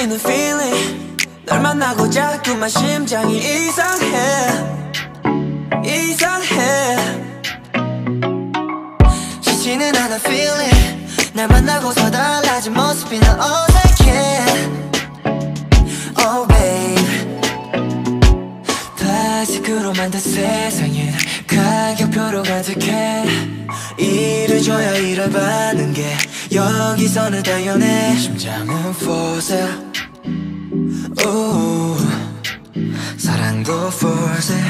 느끼는 feeling 널 만나고 자꾸만 심장이 이상해 쉽지는 않은 feeling 날 만나고서 달라진 모습이 난 어색해 Oh babe 플라스틱으로 만든 세상에 가격표로 가득해 일을 줘야 일을 받는 게 여기서는 당연해 심장은 for sale 사랑도 for sale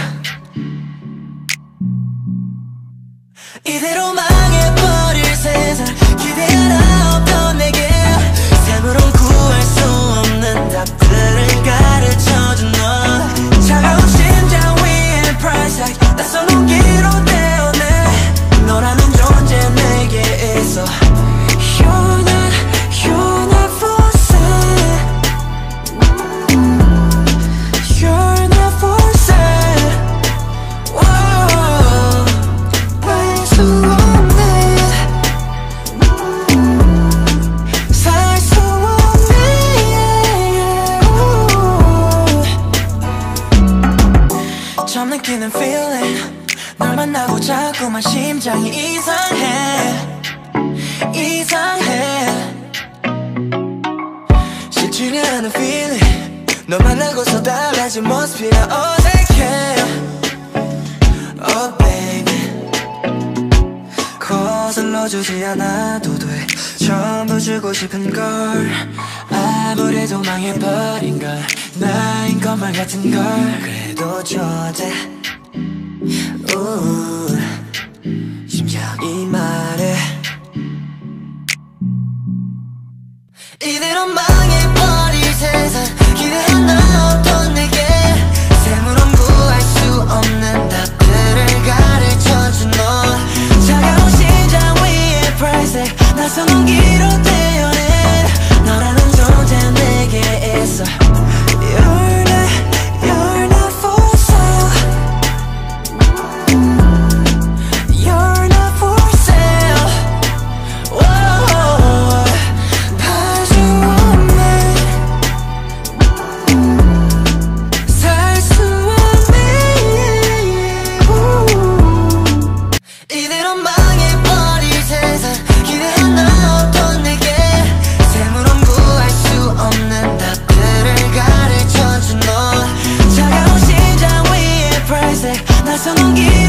이대로 망해버릴 세상 기대 하나 없던 내게 삶으론 구할 수 없는 답들을 가르쳐준 너 차가운 심장 위에 price tag 낯선 온기로 떼어내 너라는 존재 내게 있어 You're not for sale You're not for sale Whoa 알 수 없네 살 수 없네 처음 느끼는 feeling 널 만나고 자꾸만 심장이 이상해 쉽지는 않은 feeling 너 만나고서 달라진 모습이 난 어색해 Oh baby 거슬러주지 않아도 돼 전부 주고 싶은 걸 아무래도 망해버린 걸 나인 것만 같은 걸 그래도 좋대 심장이 말해 이대로 망해버릴 세상 기대 하나 없던 내게 샘으론 구할 수 없는 답들을 가르쳐준 너 차가운 심장 위에 price tag 낯선 온기로 떼어낸 너라는 존재 내게 있어 You're not for sale You're not for sale Whoa 팔 수 없네 살 수 없네 이대로 망해버릴 세상 기대 하나 없던 내게 샘으론 구할 수 없는 답들을 가르쳐준 너 차가운 심장 위에 price tag 낯선 온기